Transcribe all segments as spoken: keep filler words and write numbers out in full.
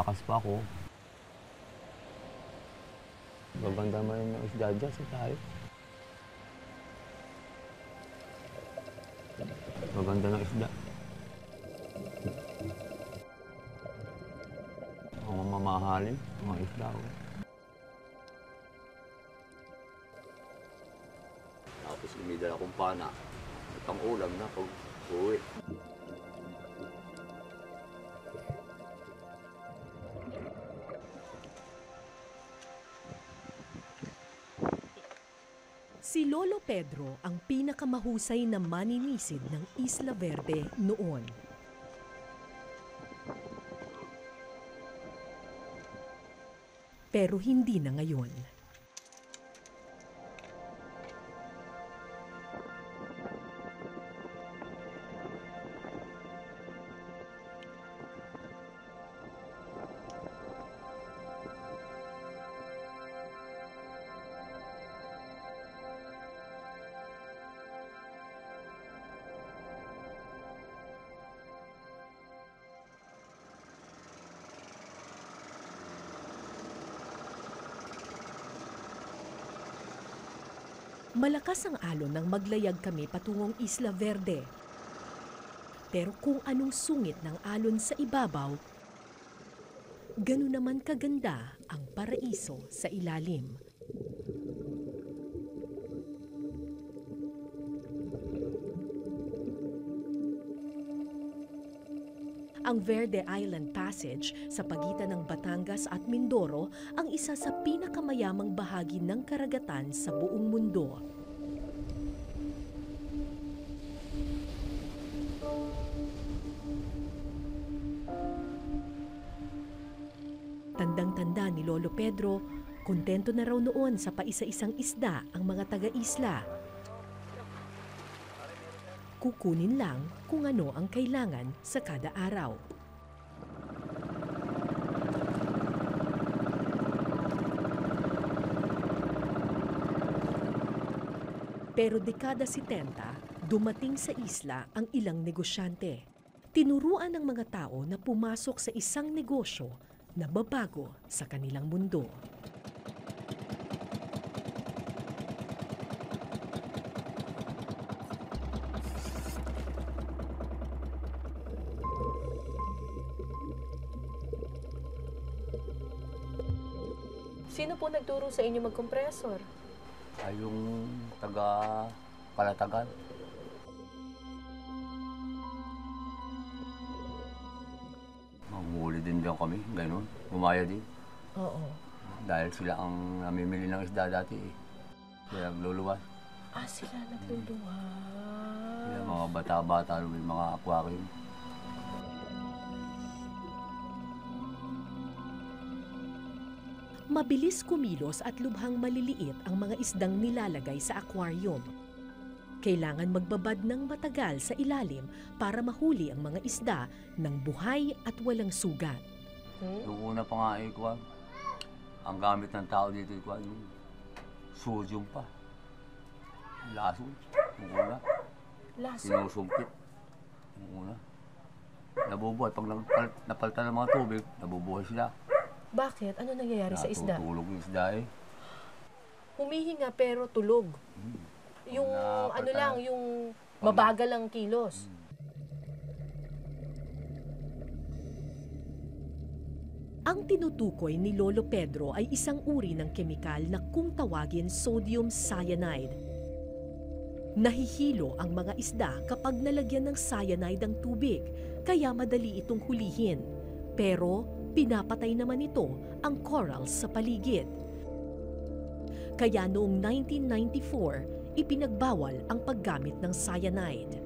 malakas pa ako. Maganda naman yung isda dyan sa tayo. Maganda ng isda. Mga mamahalin, mga isda. Oh. Tapos umidala akong pana. Pang ulam na pag uwi. Si Lolo Pedro ang pinakamahusay na maninisid ng Isla Verde noon. Pero hindi na ngayon. Malakas ang alon nang maglayag kami patungong Isla Verde. Pero kung anong sungit ng alon sa ibabaw, gano'n naman kaganda ang paraiso sa ilalim. Ang Verde Island Passage sa pagitan ng Batangas at Mindoro ang isa sa pinakamayamang bahagi ng karagatan sa buong mundo. Tandang-tanda ni Lolo Pedro, kontento na raw noon sa paisa-isang isda ang mga taga-isla. Kukunin lang kung ano ang kailangan sa kada araw. Pero dekada setenta, dumating sa isla ang ilang negosyante. Tinuruan ng mga tao na pumasok sa isang negosyo na babago sa kanilang mundo. Sino po nagturo sa inyo mag-kompresor? Ay yung taga-Palatagan. Mamuli din dyan kami, gano'n. Bumaya din. Oo. Dahil sila ang namimili ng isda dati eh. Kaya nagluluwas. Ah, sila nagluluwas. Kaya mga bata-bata, mga aquarium. Mabilis kumilos at lubhang maliliit ang mga isdang nilalagay sa aquarium. Kailangan magbabad ng matagal sa ilalim para mahuli ang mga isda ng buhay at walang sugat. Hmm? Yung una pa nga eh, Kwan, ang gamit ng tao dito, Kwan, yung sodium pa. Lason, yung una. Lason? Sinusumpit, yung una. Nabubuhay. Pag napal napalitan ng mga tubig, nabubuhay sila. Bakit? Ano nangyayari sa isda? Natutulog yung isda eh. Humihinga pero tulog. Hmm. Yung Na, ano lang, yung mabagal ang kilos. Hmm. Ang tinutukoy ni Lolo Pedro ay isang uri ng kemikal na kung tawagin sodium cyanide. Nahihilo ang mga isda kapag nalagyan ng cyanide ang tubig, kaya madali itong hulihin. Pero pinapatay naman ito ang corals sa paligid. Kaya noong nineteen ninety-four, ipinagbawal ang paggamit ng cyanide.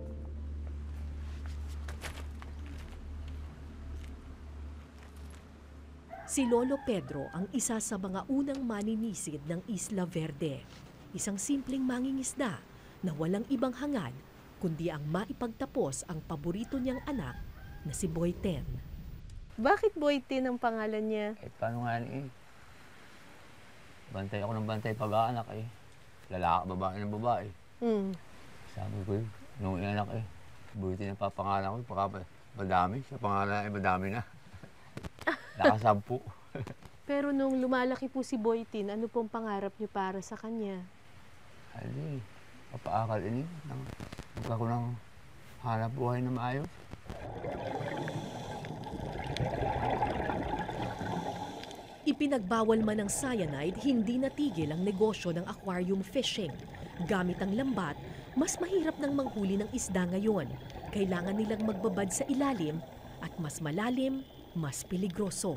Si Lolo Pedro ang isa sa mga unang maninisid ng Isla Verde. Isang simpleng mangingisda na walang ibang hangad kundi ang maipagtapos ang paborito niyang anak na si Boyten. Bakit Boyten ang pangalan niya? Eh, paano nga eh? Bantay ako ng bantay pag-aanak eh. Lalaki, babae ng babae. Hmm. Sabi ko yun, nung inanak eh. Boyten ang papangalan ko, baka madami. Sa pangalan ay madami na. Nakasampu. Pero nung lumalaki po si Boytin, ano pong pangarap niyo para sa kanya? Ay, papaakal ini. Magkako ng hanap buhay na maayos. Ipinagbawal man ng cyanide, hindi natigil ang negosyo ng aquarium fishing. Gamit ang lambat, mas mahirap ng manghuli ng isda ngayon. Kailangan nilang magbabad sa ilalim at mas malalim, mas peligroso.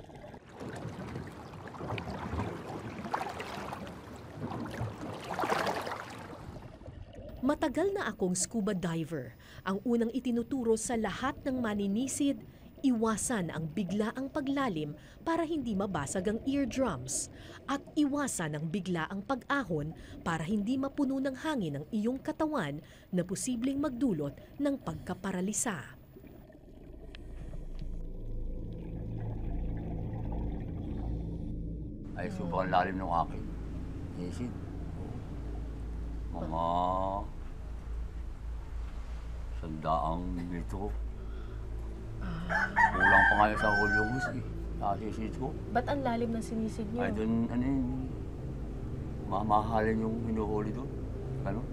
Matagal na akong scuba diver. Ang unang itinuturo sa lahat ng maninisid, iwasan ang biglaang paglalim para hindi mabasag ang eardrums at iwasan ang biglaang pag-ahon para hindi mapuno ng hangin ang iyong katawan na posibleng magdulot ng pagkaparalisa. Ay, sobrang lalim ng akin. Isid. Mga sandaang metro. Kulang pa nga sa hulong hus eh. Nakasisid ko. Ba't ang lalim ng sinisid niyo? Ay, doon, ano yun, mamahalin yung hinuhuli doon. Ano?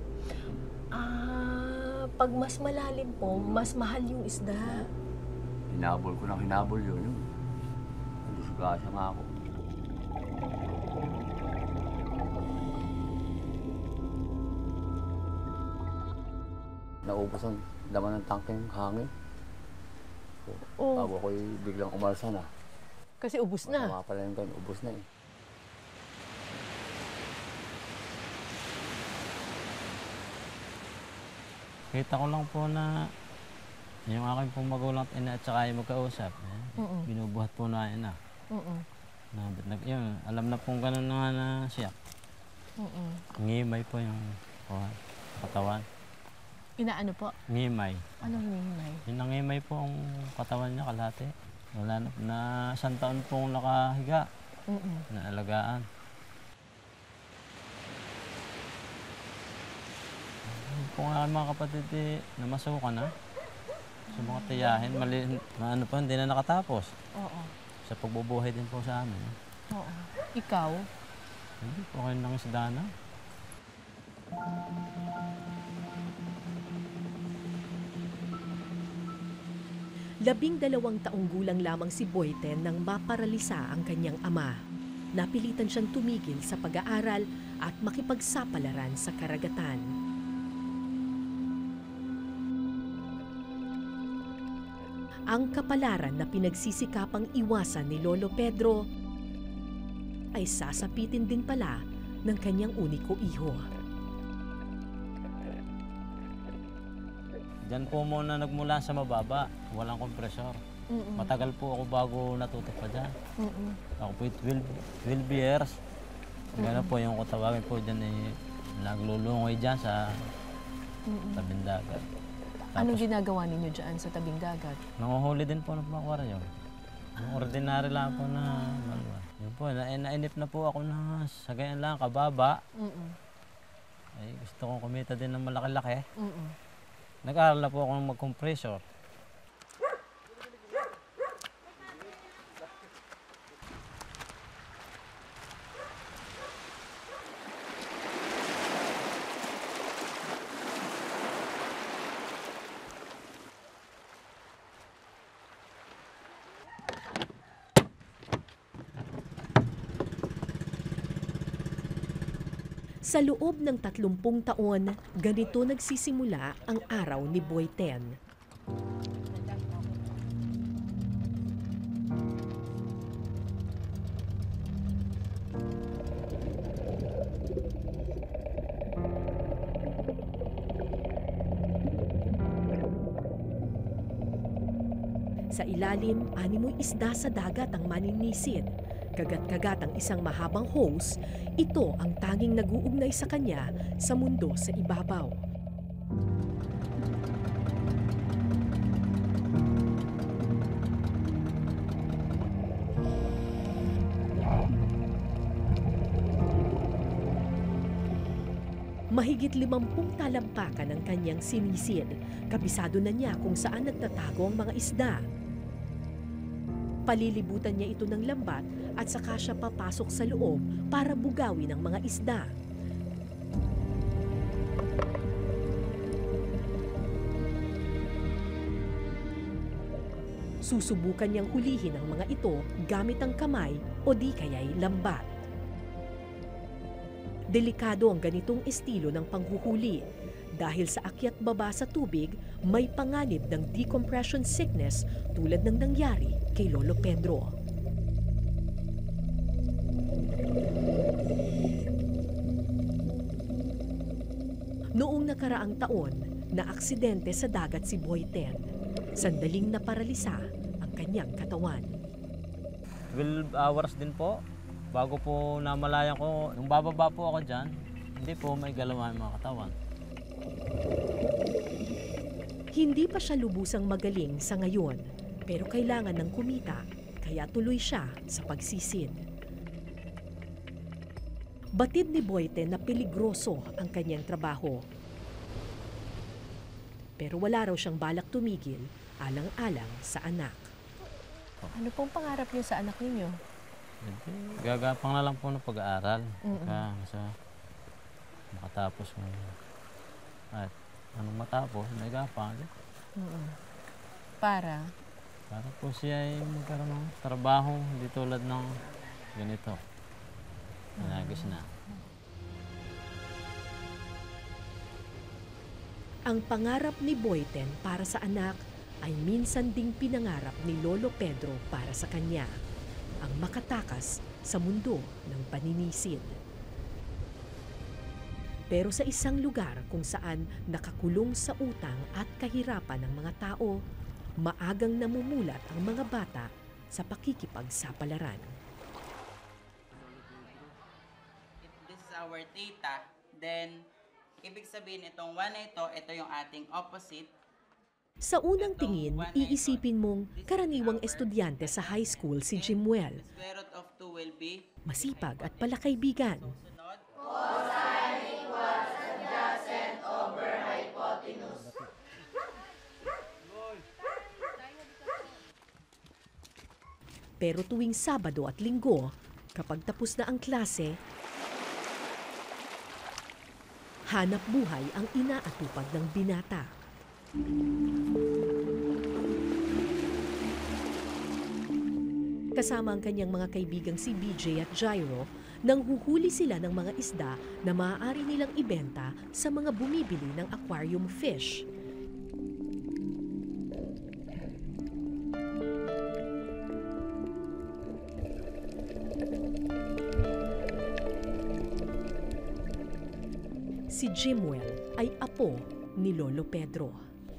Ah, pag mas malalim po, mas mahal yung isda. Hinabol ko ng hinabol yun. yun. Disgrasya nga ako. Naubos ang laman ng tangkeng hangin. So, Oh. bago ako'y biglang umalsa na. Kasi ubus na. Masama pala yung ganun, ubos na eh. Kita ko lang po na yung aking pong magulang at ina at saka yung magkausap. Eh, Mm-mm. binubuhat po na ina. Mm-mm. Na, ba't nag, yun, alam na pong ganun na nga na siya. Mm-mm. Ngimay po yung oh, katawan. Inaano po? Ngimay. Anong hinay? Yung nangimay po ang katawan niya kalahati. Wala na, na isang taon pong nakahiga Mm-mm. na alagaan. Kung nga mga kapatid eh, namasukan na sa mga tiyahin, mali, na ano pa, hindi na nakatapos. Oo. Sa pagbubuhay din po sa amin. Oo. Ikaw? Hindi po kayo nang isdana. Labing dalawang taong gulang lamang si Boyten nang maparalisa ang kanyang ama. Napilitan siyang tumigil sa pag-aaral at makipagsapalaran sa karagatan. Ang kapalaran na pinagsisikapang iwasan ni Lolo Pedro ay sasapitin din pala ng kanyang uniko iho. Diyan po muna nagmula sa mababa, walang kompresor. Mm-mm. Matagal po ako bago natutok pa dyan. Mm-mm. Ako po twelve, twelve years. Gano'n po yung kutawagin po dyan eh, naglulungoy dyan sa Mm-mm. tabing dagat. Anong ginagawa ninyo dyan sa tabing dagat? Nanguhuli din po ng mga aquarium. Yung ordinary lang po na manual. Yun po, na, nainip na po ako na sa ganyan lang, kababa. Mm-mm. Ay, gusto kong kumita din ng malaki-laki. Mm-mm. Nag-aaral na po ako ng mag-compressor. Sa loob ng tatlumpung taon, ganito nagsisimula ang araw ni Boyten. Sa ilalim, animoy isda sa dagat ang maninisid. Kagat-kagat ang isang mahabang hose, ito ang tanging nag-uugnay sa kanya sa mundo sa ibabaw. Mahigit limampung talampakan ang kanyang sinisid. Kabisado na niya kung saan nagtatago ang mga isda. Palilibutan niya ito ng lambat at saka siya papasok sa loob para bugawin ang mga isda. Susubukan niyang hulihin ang mga ito gamit ang kamay o di kaya'y lambat. Delikado ang ganitong estilo ng panghuhuli dahil sa akyat baba sa tubig may panganib ng decompression sickness tulad ng nangyari kay Lolo Pedro. Noong nakaraang taon, naaksidente sa dagat si Boyten. Sandaling naparalisa ang kanyang katawan. twelve hours din po. Bago po namalayan ko, nung bababa po ako dyan, hindi po may galaw ang mga katawan. Hindi pa siya lubusang magaling sa ngayon, pero kailangan ng kumita, kaya tuloy siya sa pagsisid. Batid ni Boyten na peligroso ang kanyang trabaho. Pero wala raw siyang balak tumigil, alang-alang sa anak. Ano pong pangarap niyo sa anak ninyo? Hindi, gagapang na lang po ng pag-aaral. Mm-mm. Kaya sa makatapos mo. At anong matapos, may gapang. Mm-mm. Para? Para po siya ay magkaroon ng trabaho, hindi tulad ng ganito. Nagis na. Ang pangarap ni Boyten para sa anak ay minsan ding pinangarap ni Lolo Pedro para sa kanya, ang makatakas sa mundo ng paninisid. Pero sa isang lugar kung saan nakakulong sa utang at kahirapan ng mga tao, maagang namumulat ang mga bata sa pakikipagsapalaran. If this is our theta, then ibig sabihin itong one na ito, ito yung ating opposite. Sa unang tingin, iisipin mong karaniwang estudyante sa high school si Jimuel. The square root of two will be Masipag at palakaibigan. sunod. Pero tuwing Sabado at Linggo, kapag tapos na ang klase, hanap buhay ang inaatupag ng binata. Kasama ang kanyang mga kaibigang si B J at Jairo, nang huhuli sila ng mga isda na maaari nilang ibenta sa mga bumibili ng aquarium fish. Si Jimuel ay apo ni Lolo Pedro.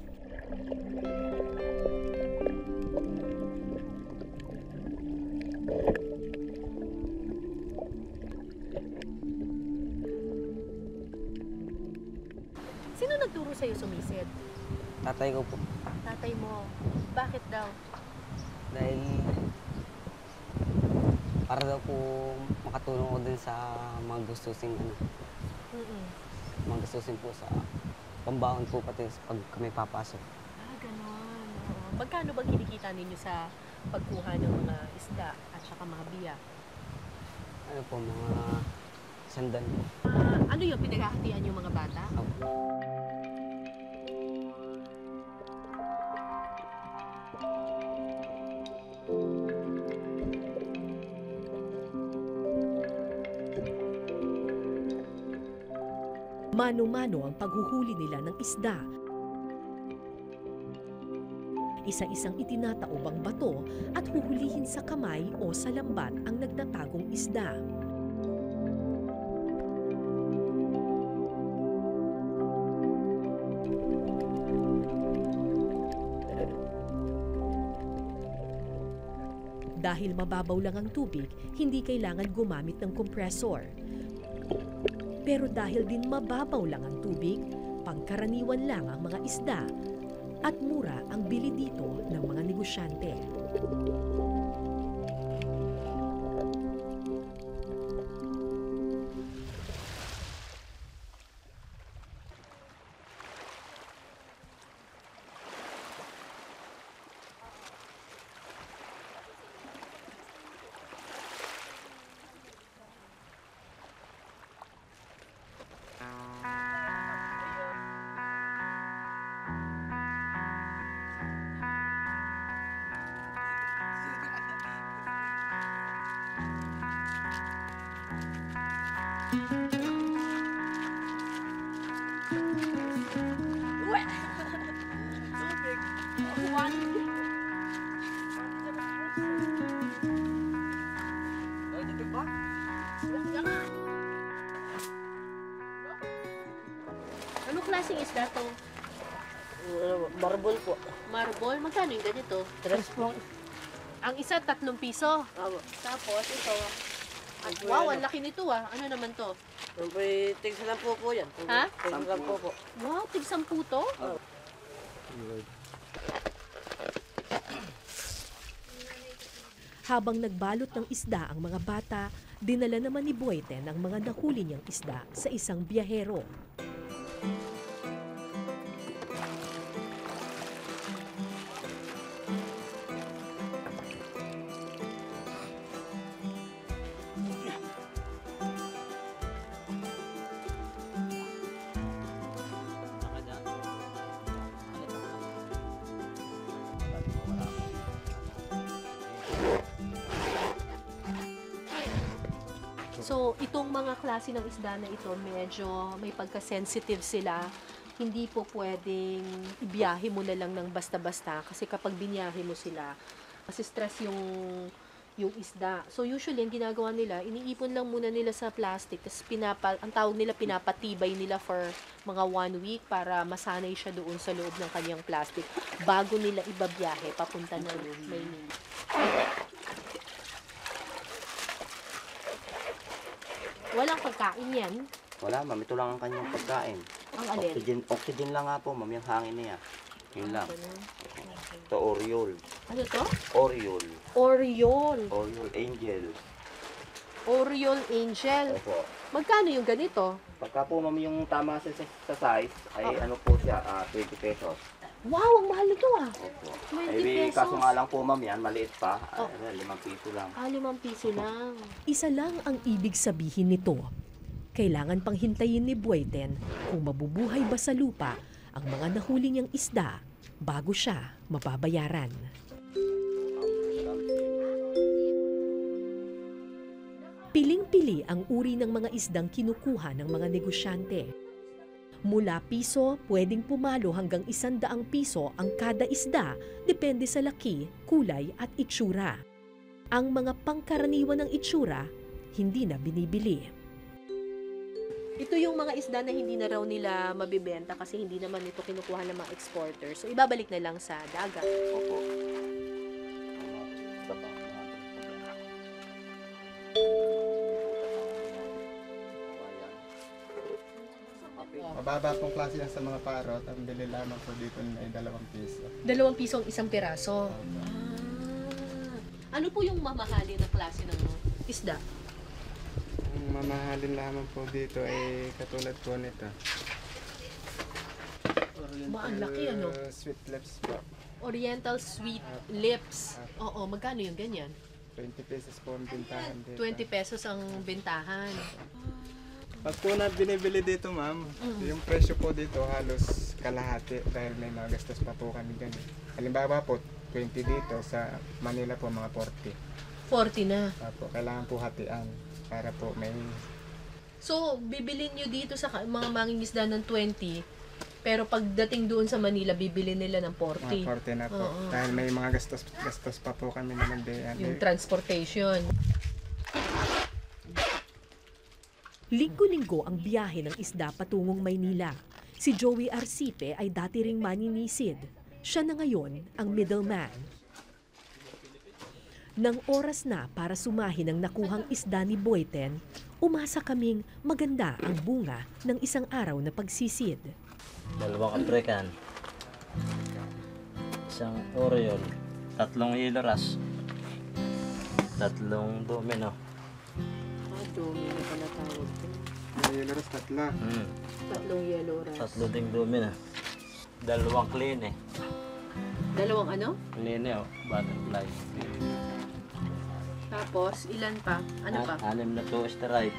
Sino nagturo sa'yo sumisid? Tatay ko po. Tatay mo. Bakit daw? Dahil para daw po makatulong ko din sa mga gustusin, ano, Mm-mm. mga gustusin po sa pambaon po pati pag kami papasok. Ah, ganon. Oo. Magkano bang kinikita ninyo sa pagkuha ng mga isda at saka mga biyak? Ano po, mga sandan po. Ah, ano yung pinaghahatian yung mga bata? Opo. Mano-mano ang paghuhuli nila ng isda. Isa-isang itinataob ang bato at huhulihin sa kamay o sa lambat ang nagtatagong isda. Dahil mababaw lang ang tubig, hindi kailangan gumamit ng kompresor. Pero dahil din mababaw lang ang tubig, pangkaraniwan lang ang mga isda at mura ang bili dito ng mga negosyante. Anong klaseng isda to? Barbol po. Marble? Magkano yung ganito? Tres po. Ang isa, tatlong piso. Ako. Tapos ito, at, Ito wow, yan, ang laki nito ah. Ano naman to? Yung po tigsa lang po po yan. Ha? Tigsa lang po po. Wow, tig sampu to? Habang nagbalot ng isda ang mga bata, dinala naman ni Boyten ang mga nahuli niyang isda sa isang biyahero. So, itong mga klase ng isda na ito, medyo may pagka-sensitive sila. Hindi po pwedeng ibiyahe mo na lang ng basta-basta kasi kapag binyahe mo sila, kasi stress yung yung isda. So, usually, ang ginagawa nila, iniipon lang muna nila sa plastic, tapos pinapa, ang tawag nila, pinapatibay nila for mga one week para masanay siya doon sa loob ng kanyang plastic bago nila ibabiyahe papunta ng Maynila. Walang pagkain yan. Wala ma'am, ito lang ang kanyang pagkain. Ang alin? Oxygen, oxygen lang nga po ma'am, yung hangin niya. Yun lang. Ganun. Ito Oriole. Ano to? Oriole. Oriole. Oriole Angel. Oriole Angel. Opo. Magkano yung ganito? Pagka po ma'am yung tama sa, sa size, ay ano po siya, ah, twenty pesos. Wow, ang mahal nito ah. Opo. twenty Ay, pesos. kaso nga lang po ma'am yan, maliit pa. Oh. Ay, limang piso lang. Ah, limang piso lang. Isa lang ang ibig sabihin nito. Kailangan pang hintayin ni Boyten kung mabubuhay ba sa lupa ang mga nahuli niyang isda bago siya mababayaran. Piling-pili ang uri ng mga isdang kinukuha ng mga negosyante. Mula piso, pwedeng pumalo hanggang isandaang piso ang kada isda, depende sa laki, kulay at itsura. Ang mga pangkaraniwan ng itsura, hindi na binibili. Ito yung mga isda na hindi na raw nila mabibenta kasi hindi naman ito kinukuha ng mga exporters. So, ibabalik na lang sa dagat. Opo. Mababa pong klase lang sa mga parot. Ang bili lamang po dito ay dalawang piso. Dalawang piso ang isang piraso. Ah. Ano po yung mamahalin na klase ng isda? Ang mamahalin lamang po dito ay katulad po nito. Ma, ang laki, ano? Uh, sweet lips po. Oriental Sweet Lips. Oo, magkano yung ganyan? twenty pesos po ang bintahan dito. twenty pesos ang bentahan. Pag po na binibili dito ma'am, yung presyo po dito halos kalahati dahil may mga gastos pa po kami dyan. Halimbawa po, twenty dito, sa Manila po mga forty. forty na. Apo, kailangan po hatian para po may... So, bibilin nyo dito sa ka- mga mangingisda ng twenty, pero pagdating doon sa Manila, bibili nila ng forty. Mga forty na po. Oo. Dahil may mga gastos gastos pa po kami na nandiyan. Yung transportation. Linggo-linggo ang biyahe ng isda patungong Maynila. Si Joey Arcipe ay dati ring maninisid. Siya na ngayon ang middleman. Nang oras na para sumahin ang nakuhang isda ni Boyten, umasa kaming maganda ang bunga ng isang araw na pagsisid. Dalawang African. Isang Oriole. Tatlong Yellow Rush. Tatlong Domino. Ah, domino pala tawag ko. May yellow tatla. Hmm. Tatlong yellow rice. Tatlo ding Domino. Dalawang Clean eh. Dalawang ano? Clean eh oh. Butterfly. Tapos, ilan pa? Ano pa? Ah, anim na to stripe.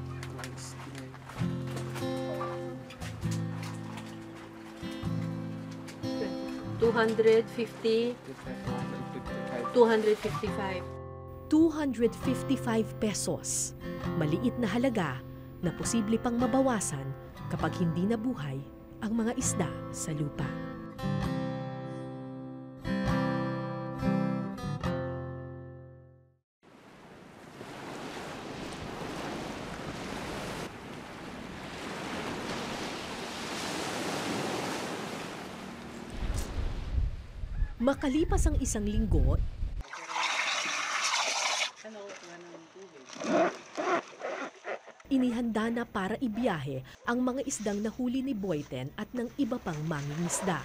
two hundred fifty, two hundred fifty-five. two hundred fifty-five pesos. Maliit na halaga, na posible pang mabawasan kapag hindi nabuhay ang mga isda sa lupa. Makalipas ang isang linggo, inihanda na para ibiyahe ang mga isdang nahuli ni Boyten at ng iba pang mangingisda.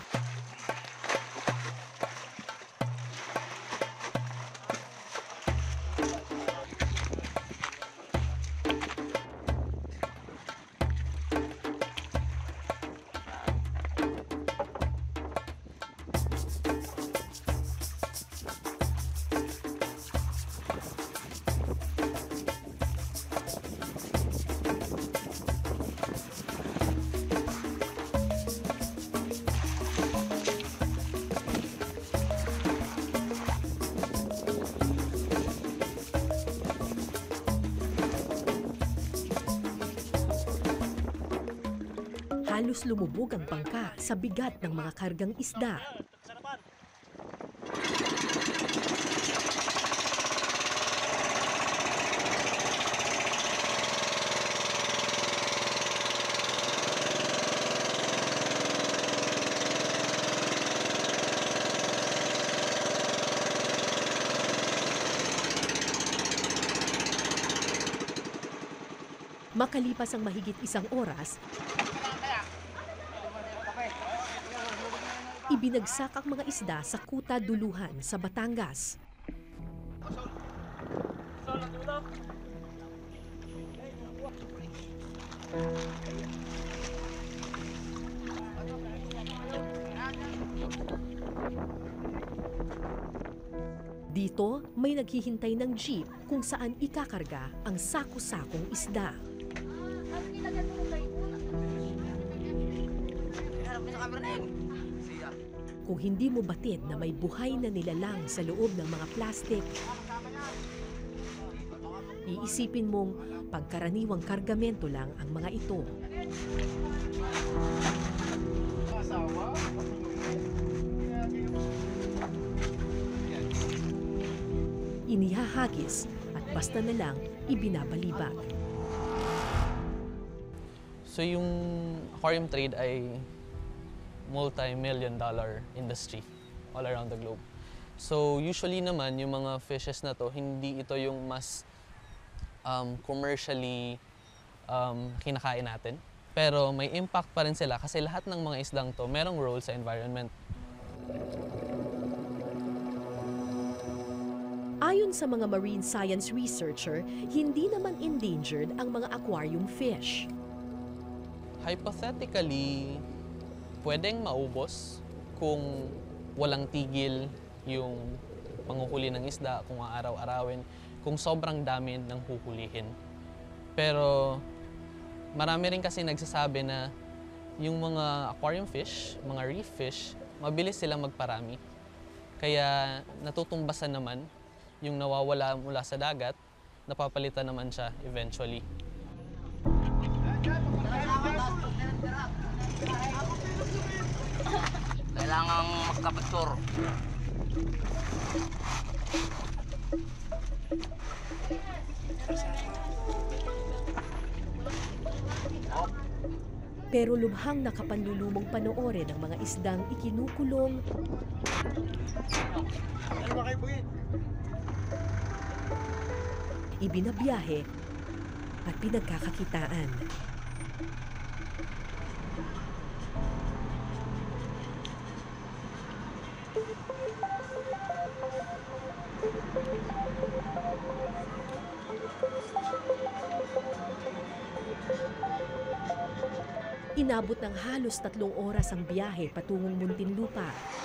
Halos lumubog ang bangka sa bigat ng mga kargang isda. Makalipas ang mahigit isang oras, ibinagsak ang mga isda sa Kuta Duluhan sa Batangas. Dito, may naghihintay ng jeep kung saan ikakarga ang sako-sakong isda. Kung hindi mo batid na may buhay na nilalang sa loob ng mga plastik, iisipin mong pagkaraniwang kargamento lang ang mga ito. Inihahagis at basta na lang ibinabalibag. So yung aquarium trade ay multi-million dollar industry all around the globe. So usually naman yung mga fishes na to, hindi ito yung mas um, commercially um, kinakain natin. Pero may impact pa rin sila kasi lahat ng mga isdang to merong role sa environment. Ayon sa mga marine science researcher, hindi naman endangered ang mga aquarium fish. Hypothetically, pwedeng maubos kung walang tigil yung panguhuli ng isda, kung aaraw-arawin, kung sobrang dami ng huhulihin. Pero marami rin kasi nagsasabi na yung mga aquarium fish, mga reef fish, mabilis silang magparami. Kaya natutumbasan naman yung nawawala mula sa dagat, napapalitan naman siya eventually. Kailangang magkapagtur. Pero lubhang nakapanlulumong panoorin ang mga isdang ikinukulong, ibinabiyahe at pinagkakakitaan. Inabot ng halos tatlong oras ang biyahe patungong Muntinlupa.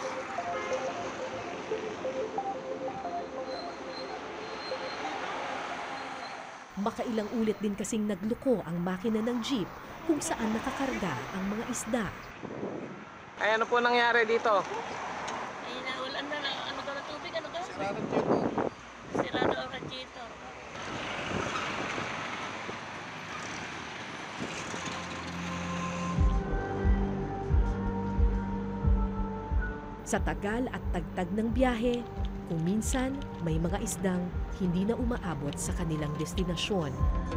Makailang ulit din kasing nagluko ang makina ng jeep kung saan nakakarga ang mga isda. Ay, ano po nangyari dito? Ay, naulan na lang. Ano daw na tubig? Ano daw? Sirado dito. Sirado ang radiator. Sa tagal at tagtag ng biyahe, kung minsan may mga isdang hindi na umaabot sa kanilang destinasyon.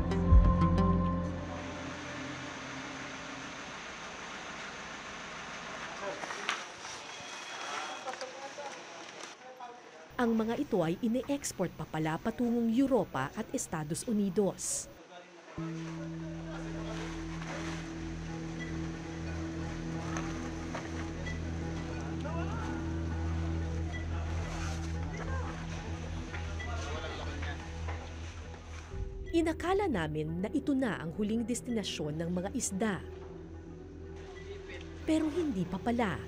Ang mga ito ay ine-export pa pala patungong Europa at Estados Unidos. Inakala namin na ito na ang huling destinasyon ng mga isda. Pero hindi pa pala.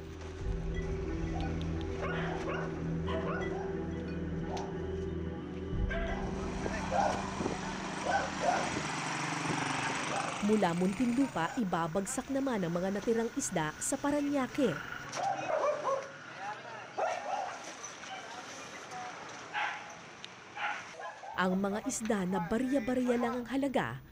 Mula Muntinlupa, ibabagsak naman ang mga natirang isda sa Parañaque. Ang mga isda na barya-barya lang ang halaga,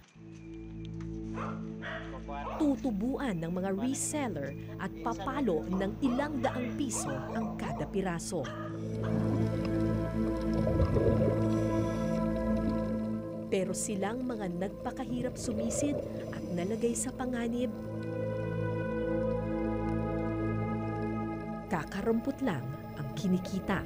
tutubuan ng mga reseller at papalo ng ilang daang piso ang kada piraso. Pero silang mga nagpakahirap sumisid at nalagay sa panganib, kakarampot lang ang kinikita.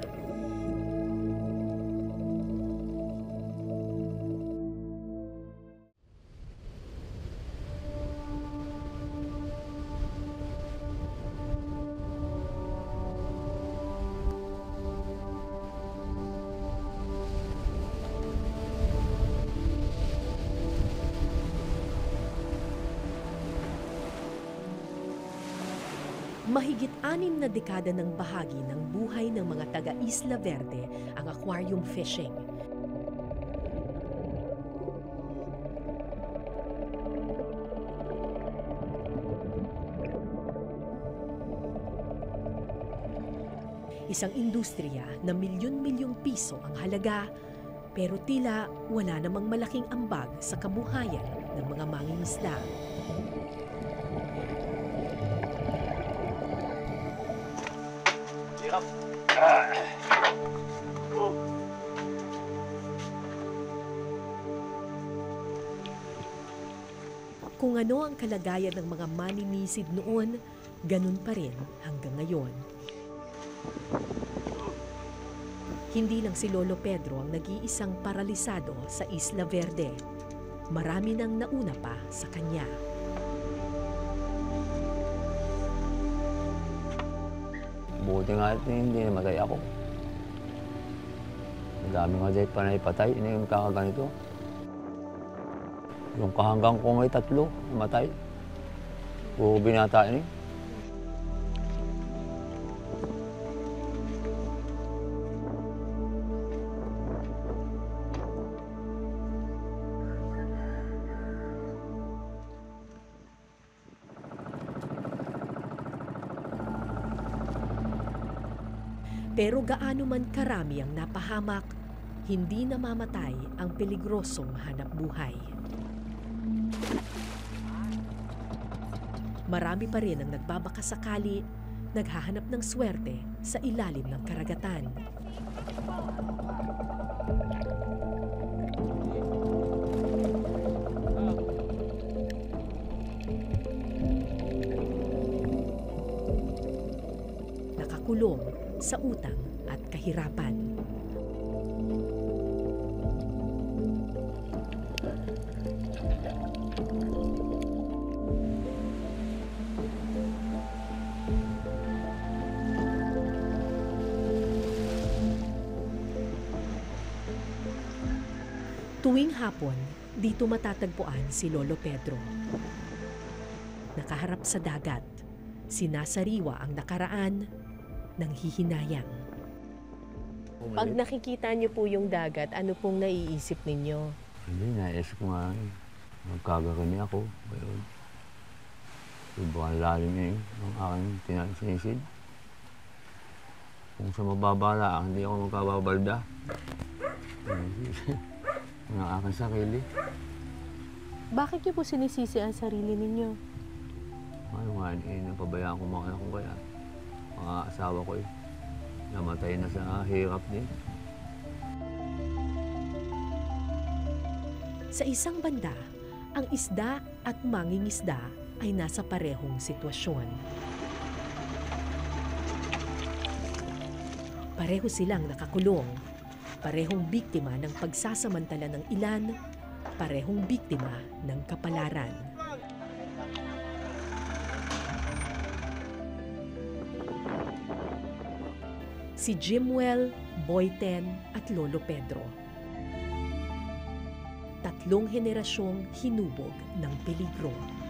Mahigit anim na dekada ng bahagi ng buhay ng mga taga-Isla Verde ang aquarium fishing. Isang industriya na milyon-milyong piso ang halaga, pero tila wala namang malaking ambag sa kabuhayan ng mga mangingisda. Kung ano ang kalagayan ng mga maninisid noon, ganun pa rin hanggang ngayon. Hindi lang si Lolo Pedro ang nag-iisang paralisado sa Isla Verde. Marami nang nauna pa sa kanya. Buti nga ito, hindi namatay ako. Madami nga dahil panay-patay, ini yung kakaganito. Yung kahanggang ko ngay tatlo, namatay. Puro binata ini. Pero gaano man karami ang napahamak, hindi namamatay ang peligrosong hanapbuhay. Marami pa rin ang nagbabakasakali, naghahanap ng swerte sa ilalim ng karagatan. Nakakulong sa utang at kahirapan. Tuwing hapon, dito matatagpuan si Lolo Pedro. Nakaharap sa dagat, sinasariwa ang nakaraan ng hihinayang. Pag nakikita niyo po yung dagat, ano pong naiisip ninyo? Hindi, naisip ko nga, magkagakani ako. Ngayon, sobrang lalim eh, ang aking tinasinisid. Kung sa mababala, hindi ako magkababalda. Ang aking sarili. Bakit niyo po sinisisi ang sarili ninyo? Ano nga, eh, napabayaan ko mga anak ko kaya. Mga asawa ko eh. Namatay na sa hirap din. Sa isang banda, ang isda at mangingisda ay nasa parehong sitwasyon. Pareho silang nakakulong, parehong biktima ng pagsasamantala ng ilan, parehong biktima ng kapalaran. Si Jimwell, Boyten at Lolo Pedro. Tatlong henerasyong hinubog ng peligro.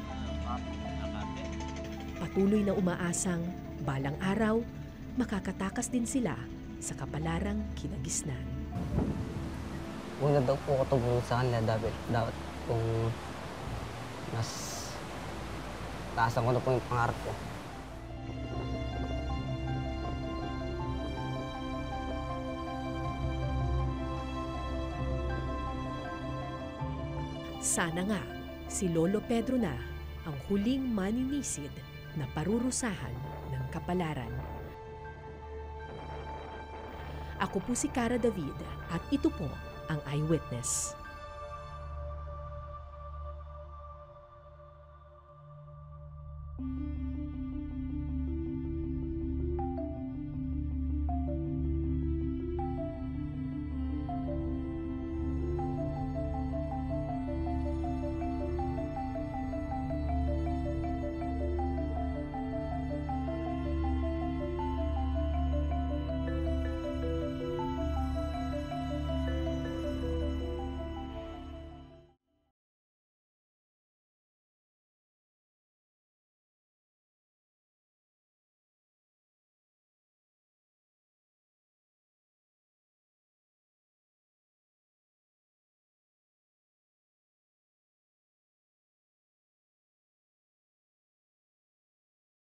Patuloy na umaasang balang araw, makakatakas din sila sa kapalarang kinagisnan. Una daw po ako tumulong sa kanila, dapat, dapat kung mas taasan ko na po yung pangarap ko. Sana nga si Lolo Pedro na ang huling maninisid na parurusahan ng kapalaran. Ako po si Cara David at ito po ang Eyewitness. Thank you.